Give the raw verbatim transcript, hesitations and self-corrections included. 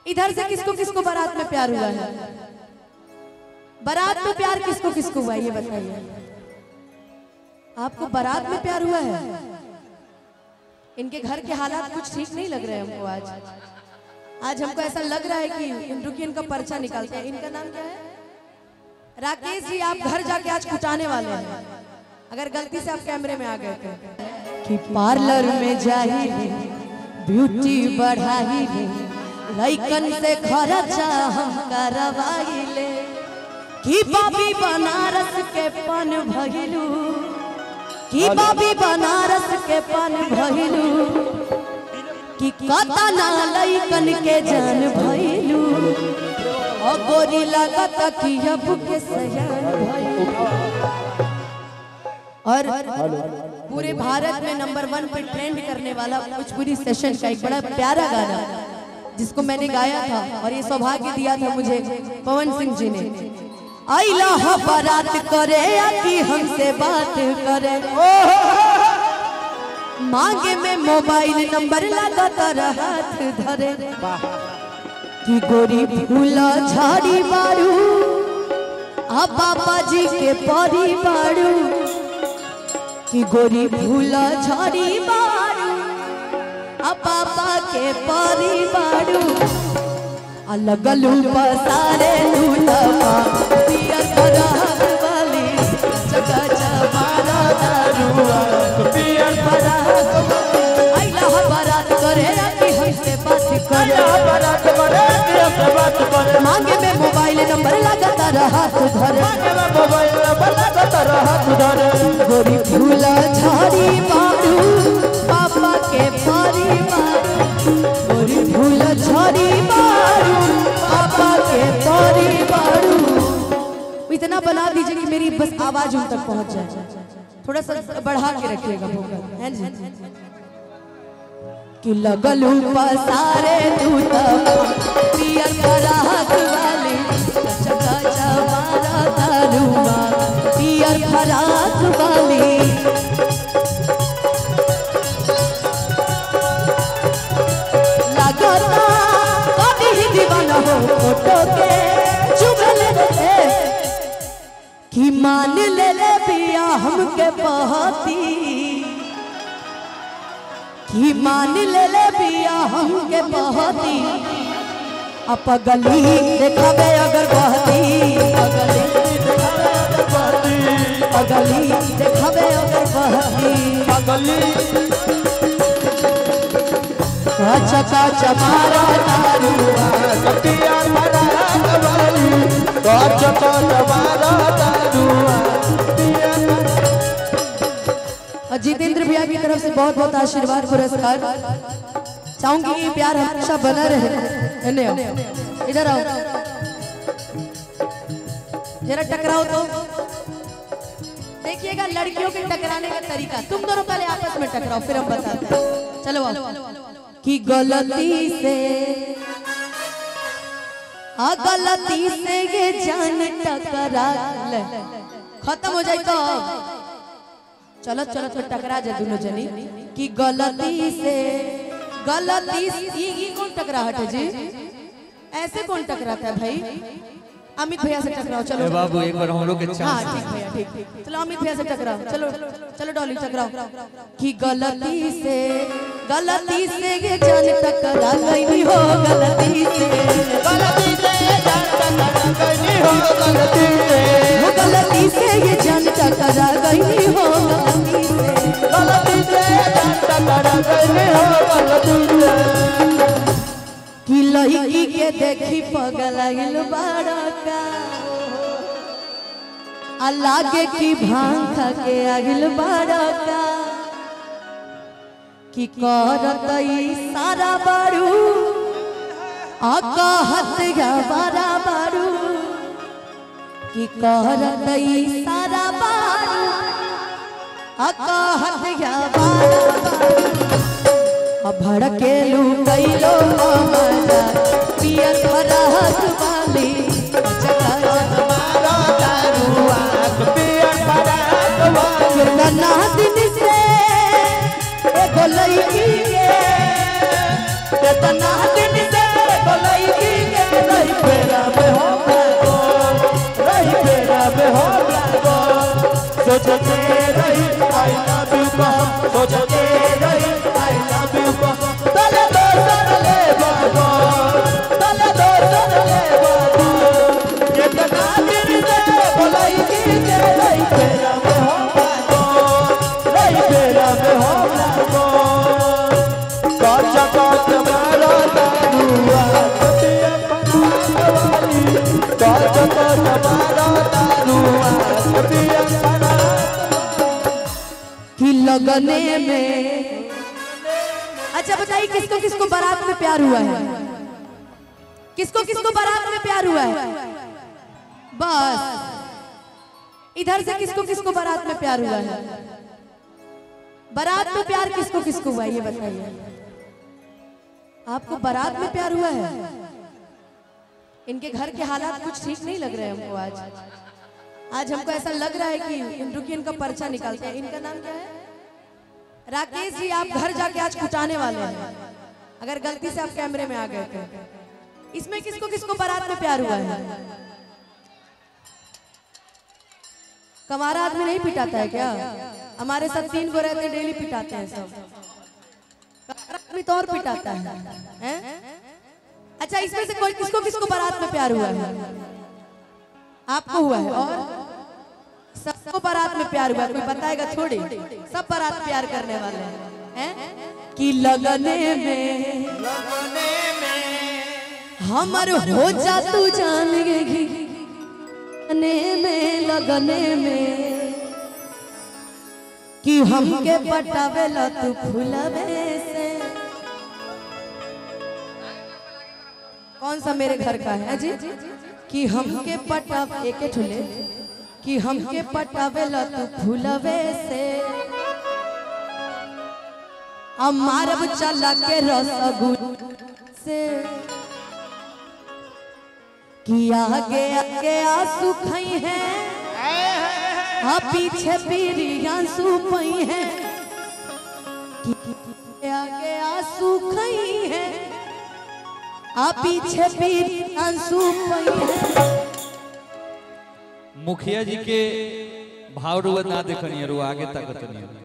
इधर से किसको किसको बारात में प्यार हुआ है? बारात में प्यार किसको किसको हुआ ये बताइए। आपको बारात में प्यार हुआ है? इनके घर के हालात कुछ ठीक नहीं लग रहे हैं हमको आज। आज हमको ऐसा लग रहा है कि रुकिए इनका पर्चा निकालते हैं। इनका नाम क्या है? राकेश जी, आप घर जाके आज कुटाने वाले हैं अगर गलती से आप कैमरे में आ गए थे। कि पार्लर में जाही ब्यूटी बढ़ाई लइकन से खर्चा हम करवाइले कि बाबी बनारस के पन भइलू कि बाबी बनारस के पन भइलू कि कतना लइकन के जान भइलू और गोरी लागत कि अब के सयान भइलू। और पूरे भारत में नंबर वन पे ट्रेंड करने वाला भोजपुरी सेशन का एक बड़ा प्यारा गाना जिसको मैंने गाया था और ये सौभाग्य दिया था मुझे पवन सिंह जी ने। आइला हा बारात करे या कि हमसे बात करे मांगे में मोबाइल नंबर लगातार हाथ धरे कि गोरी फूला झाड़ी बारू आ पापा जी के परी बारू कि गोरी फूला झाड़ी बारू आ पापा के परी बारू अलगलू पसारे लूटवा पियर फराक वाली जगा जमाना दारुआ पियर फराक आइला बारात करे कि हमसे बात करे बारात करे कि हमसे बात करे मांगे में मोबाइल नंबर लगातार हाथ धरे मांगे में मोबाइल नंबर लगातार हाथ धरे गोरी फूला झाड़ी बारू पापा के परी बारू गोरी फूला झाड़ी बारू पापा के परी बारू। इतना बना दीजिए कि मेरी बस आवाज उन तक पहुंच जाए। थोड़ा सा बढ़ा के रखिएगा वोकल हैं जी। कि लगलू पसारे तू पियर फराक वाली जगा जमाना दारुआ पियर फराक वाली लगाता कभी ही दीवाना हो फोटो के चुगल रे कि मान ले ले पिया हमके बहती कि मान ले ले पिया हमके बहती अब गली देखावे अगर बहती अगली देखावे अगर बहती अगली देखावे अगर बहती अगली काचा काचा मारा दारुआ कटिया मारा कवाली काचा काचा मारा दारुआ जितेंद्र भैया की तरफ से बहुत बहुत आशीर्वाद पुरस्कार चाहूंगी कि प्यार हमेशा बना रहे। इधर आओ जरा टकराओ तो देखिएगा लड़कियों के टकराने का तरीका। तुम दोनों पहले आपस में टकराओ फिर हम बताते हैं। चलो आओ कि गलती से आ गलती से ये जान टकरा खत्म हो जाए तो चलो चलो तो टकरा जाए दोनों जनी कि गलती से गलती से ये कौन टकराहट है जी? ऐसे कौन टकराता है भाई? अमित भैया से टकराओ चलो बाबू एक बार हम लोग के हाँ ठीक भैया ठीक चलो अमित भैया से टकराओ चलो चलो डॉली टकराओ कि गलती से गलती से ये जान टकरा गई हो गलती से गलती से जान टकरा गई हो गलती से वो गलती से ये जान टकरा गई हो गलती से गलती से जान टकरा गई हो गलती से कि लड़की के देखी पगलाइल बड़का लागे की भांग खा के आगिल बड़का कि करत सारा बारू कहत बारा बारू कि करत सारा बारू कहत बारा भड़केलू कैलो मजा पियर फराक वाली पियर फराक वाली कितना दिन से एगो लड़की के कितना दिन से एगो लड़की सोचते रही आई लव यू का सोचते रही आई लव यू का तले दोसन ले बाबा तले दोसन ले बाबा कितना दिन से बोलाई की ते रही तेरा में हो लागो रही तेरा में हो लागो काचा काचा मारा तारुआ सतिया पनावाली काचा काचा मारा तारुआ सतिया कि लगने में। अच्छा बताइए किसको किसको बारात में प्यार हुआ है? किसको किसको बारात में प्यार हुआ है? बस इधर से किसको किसको बारात में प्यार हुआ है? बारात में प्यार किसको किसको हुआ ये बताइए। आपको बारात में प्यार हुआ है? इनके घर के हालात कुछ ठीक नहीं लग रहे हैं हमको आज। आज हमको ऐसा लग रहा है कि रुकिए इनका पर्चा निकालते हैं। इनका नाम क्या है? राकेश जी। आप घर जाके आज कुटाने वाले हैं अगर गलती से आप कैमरे में आ गए थे। इसमें किसको किसको बारात में प्यार हुआ है? कमारा आदमी नहीं पिटाता है क्या? हमारे साथ तीन गो रहते डेली पिटाते हैं सब। आदमी तो और पिटाता है, है? अच्छा इसमें से कोई किसको किसको बारात में प्यार हुआ है? आपको हुआ है और सबको बारात में प्यार हुआ। कोई बताएगा थोड़ी? सब बारात प्यार करने वाले हैं, हैं? कि लगने में लगने में हमर हो जा तू जान गेगी लगने में लगने में कि हमके पटावे ला तू फूलवे से। कौन सा मेरे घर का है जी? कि हमके पटाव एक ठुले कि हमके पटावे ला तू फूलवे से अमारब चला के रसगुल से कि आगे आगे आंसू खई है आ पीछे पीरी आंसू पई है कि आगे आंसू खई है आ पीछे पीरी आंसू पई है। मुखिया जी के भाव रुआ ना देखनी है, आगे तक नहीं।